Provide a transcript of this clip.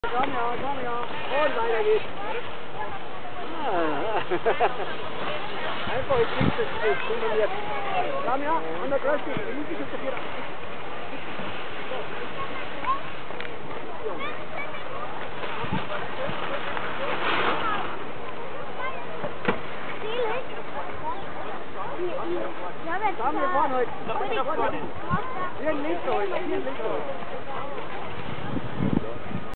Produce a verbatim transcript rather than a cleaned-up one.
Komm ja, komm ja. Und weiter geht's. Ah. Einfach, ich krieg's das nicht kombiniert. Komm ja, an der Größe, die Musik ist hier. Komm, wir fahren heute. Hier ein Licht heute, hier ein Licht heute.